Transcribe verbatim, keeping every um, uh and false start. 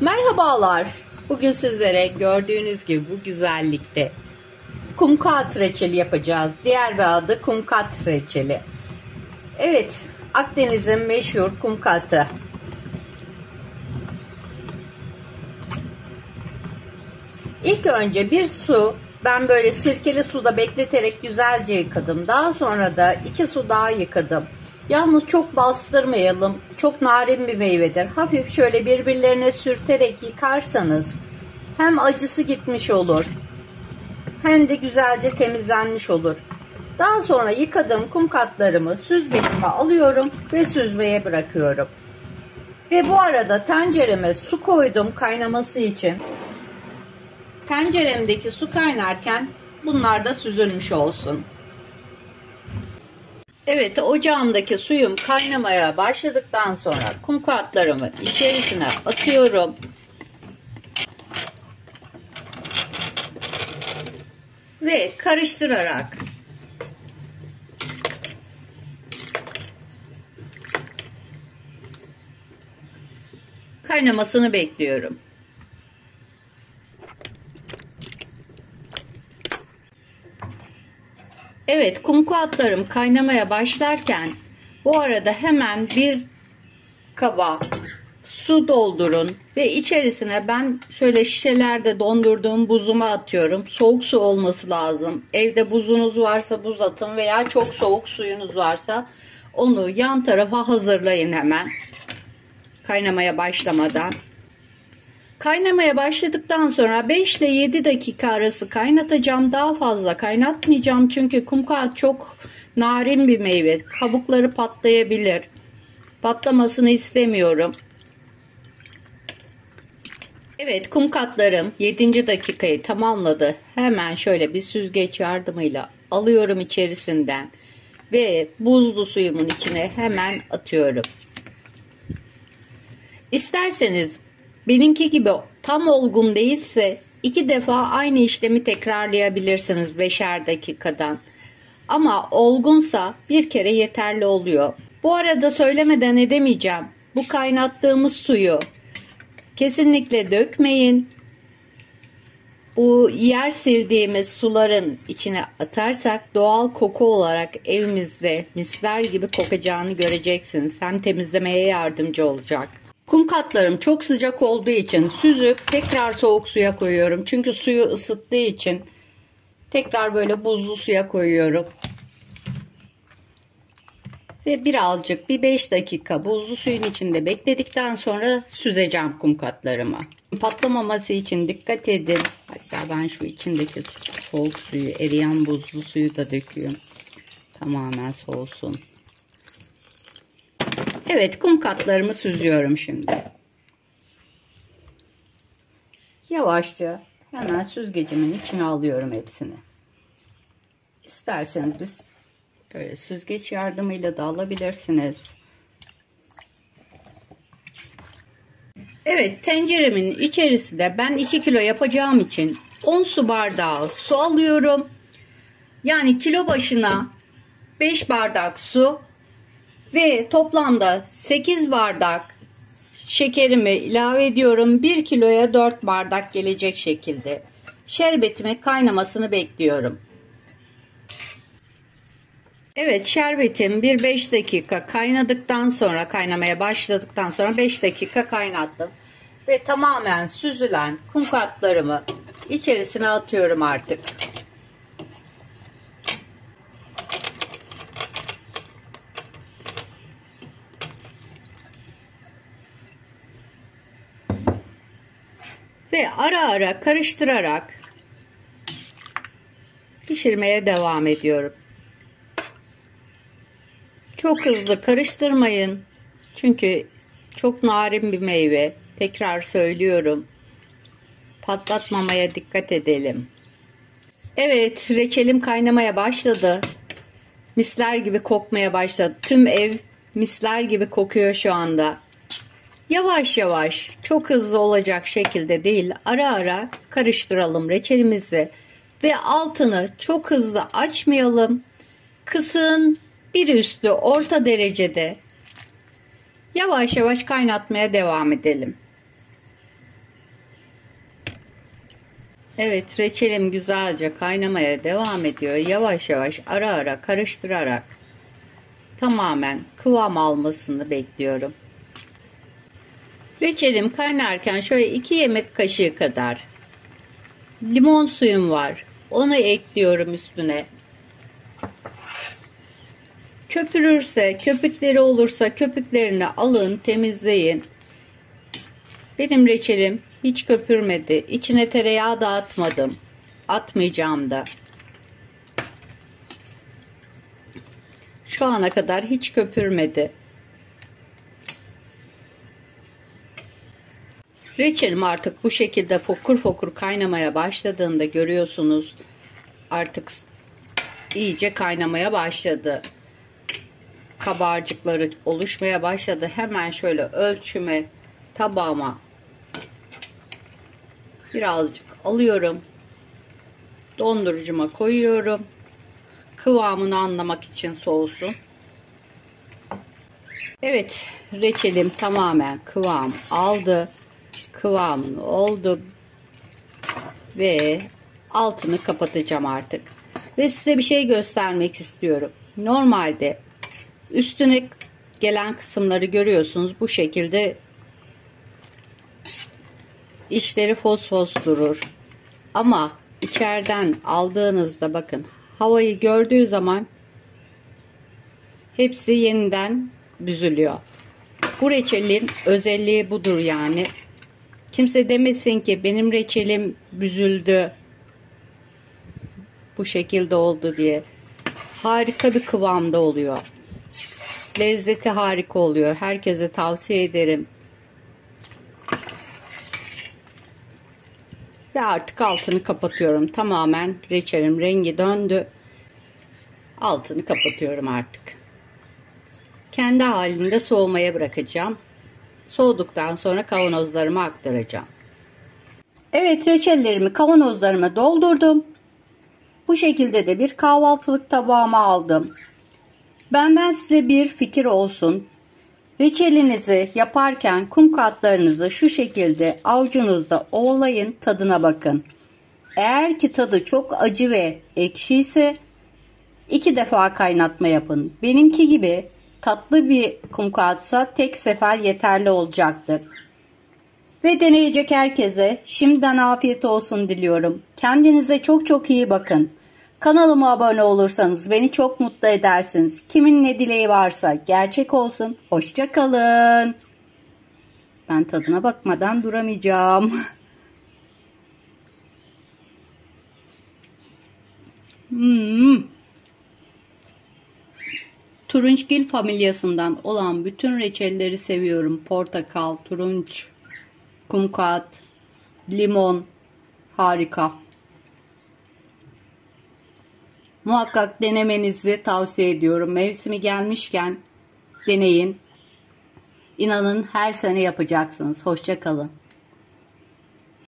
Merhabalar. Bugün sizlere gördüğünüz gibi bu güzellikte kumkat reçeli yapacağız. Diğer bir adı kumkat reçeli. Evet, Akdeniz'in meşhur kumkatı. İlk önce bir su, ben böyle sirkeli suda bekleterek güzelce yıkadım. Daha sonra da iki su daha yıkadım. Yalnız çok bastırmayalım. Çok narin bir meyvedir. Hafif şöyle birbirlerine sürterek yıkarsanız hem acısı gitmiş olur hem de güzelce temizlenmiş olur. Daha sonra yıkadığım kumkatlarımı süzgecime alıyorum ve süzmeye bırakıyorum. Ve bu arada tencereme su koydum kaynaması için. Tenceremdeki su kaynarken bunlar da süzülmüş olsun. Evet, ocağımdaki suyum kaynamaya başladıktan sonra kumkatlarımı içerisine atıyorum. Ve karıştırarak kaynamasını bekliyorum. Evet, kumkuatlarım kaynamaya başlarken bu arada hemen bir kaba su doldurun ve içerisine ben şöyle şişelerde dondurduğum buzumu atıyorum. Soğuk su olması lazım. Evde buzunuz varsa buz atın veya çok soğuk suyunuz varsa onu yan tarafa hazırlayın hemen. Kaynamaya başlamadan. Kaynamaya başladıktan sonra beş ile yedi dakika arası kaynatacağım. Daha fazla kaynatmayacağım. Çünkü kumkat çok narin bir meyve. Kabukları patlayabilir. Patlamasını istemiyorum. Evet, kumkatlarım yedinci dakikayı tamamladı. Hemen şöyle bir süzgeç yardımıyla alıyorum içerisinden. Ve buzlu suyumun içine hemen atıyorum. İsterseniz benimki gibi tam olgun değilse iki defa aynı işlemi tekrarlayabilirsiniz beşer dakikadan. Ama olgunsa bir kere yeterli oluyor. Bu arada söylemeden edemeyeceğim. Bu kaynattığımız suyu kesinlikle dökmeyin. Bu yer sildiğimiz suların içine atarsak doğal koku olarak evimizde misler gibi kokacağını göreceksiniz. Hem temizlemeye yardımcı olacak. Kumkatlarım çok sıcak olduğu için süzüp tekrar soğuk suya koyuyorum. Çünkü suyu ısıttığı için tekrar böyle buzlu suya koyuyorum. Ve birazcık bir beş dakika buzlu suyun içinde bekledikten sonra süzeceğim kumkatlarımı. Patlamaması için dikkat edin. Hatta ben şu içindeki soğuk suyu, eriyen buzlu suyu da döküyorum. Tamamen soğusun. Evet, kumkatlarımı süzüyorum şimdi. Yavaşça hemen süzgecimin içine alıyorum hepsini. İsterseniz biz böyle süzgeç yardımıyla da alabilirsiniz. Evet, tenceremin içerisinde ben iki kilo yapacağım için on su bardağı su alıyorum. Yani kilo başına beş bardak su ve toplamda sekiz bardak şekerimi ilave ediyorum. bir kiloya dört bardak gelecek şekilde. Şerbetimi kaynamasını bekliyorum. Evet, şerbetim bir beş dakika kaynadıktan sonra, kaynamaya başladıktan sonra beş dakika kaynattım. Ve tamamen süzülen kumkatlarımı içerisine atıyorum artık. Ve ara ara karıştırarak pişirmeye devam ediyorum. Çok hızlı karıştırmayın. Çünkü çok narin bir meyve. Tekrar söylüyorum. Patlatmamaya dikkat edelim. Evet, reçelim kaynamaya başladı. Misler gibi kokmaya başladı. Tüm ev misler gibi kokuyor şu anda. Yavaş yavaş, çok hızlı olacak şekilde değil, ara ara karıştıralım reçelimizi ve altını çok hızlı açmayalım. Kısığın bir üstü orta derecede yavaş yavaş kaynatmaya devam edelim. Evet, reçelim güzelce kaynamaya devam ediyor. Yavaş yavaş ara ara karıştırarak tamamen kıvam almasını bekliyorum. Reçelim kaynarken şöyle iki yemek kaşığı kadar limon suyum var. Onu ekliyorum üstüne. Köpürürse, köpükleri olursa köpüklerini alın, temizleyin. Benim reçelim hiç köpürmedi. İçine tereyağı da atmadım. Atmayacağım da. Şu ana kadar hiç köpürmedi. Reçelim artık bu şekilde fokur fokur kaynamaya başladığında görüyorsunuz. Artık iyice kaynamaya başladı. Kabarcıkları oluşmaya başladı. Hemen şöyle ölçüme, tabağıma birazcık alıyorum. Dondurucuma koyuyorum. Kıvamını anlamak için soğusun. Evet, reçelim tamamen kıvam aldı. Kıvamını oldu. Ve altını kapatacağım artık. Ve size bir şey göstermek istiyorum. Normalde üstüne gelen kısımları görüyorsunuz. Bu şekilde içleri fos fos durur. Ama içeriden aldığınızda bakın havayı gördüğü zaman hepsi yeniden büzülüyor. Bu reçelin özelliği budur yani. Kimse demesin ki benim reçelim büzüldü, bu şekilde oldu diye. Harika bir kıvamda oluyor. Lezzeti harika oluyor. Herkese tavsiye ederim. Ve artık altını kapatıyorum. Tamamen reçelim rengi döndü. Altını kapatıyorum artık. Kendi halinde soğumaya bırakacağım. Soğuduktan sonra kavanozlarıma aktaracağım. Evet, reçellerimi kavanozlarıma doldurdum. Bu şekilde de bir kahvaltılık tabağıma aldım. Benden size bir fikir olsun. Reçelinizi yaparken kum katlarınızı şu şekilde avucunuzda ovalayın, tadına bakın. Eğer ki tadı çok acı ve ekşi ise iki defa kaynatma yapın. Benimki gibi tatlı bir kum kağıtsa tek sefer yeterli olacaktır. Ve deneyecek herkese şimdiden afiyet olsun diliyorum. Kendinize çok çok iyi bakın. Kanalıma abone olursanız beni çok mutlu edersiniz. Kimin ne dileği varsa gerçek olsun. Hoşça kalın. Ben tadına bakmadan duramayacağım. Hmm. Turunçgil familyasından olan bütün reçelleri seviyorum. Portakal, turunç, kumkat, limon, harika. Muhakkak denemenizi tavsiye ediyorum. Mevsimi gelmişken deneyin. İnanın her sene yapacaksınız. Hoşça kalın.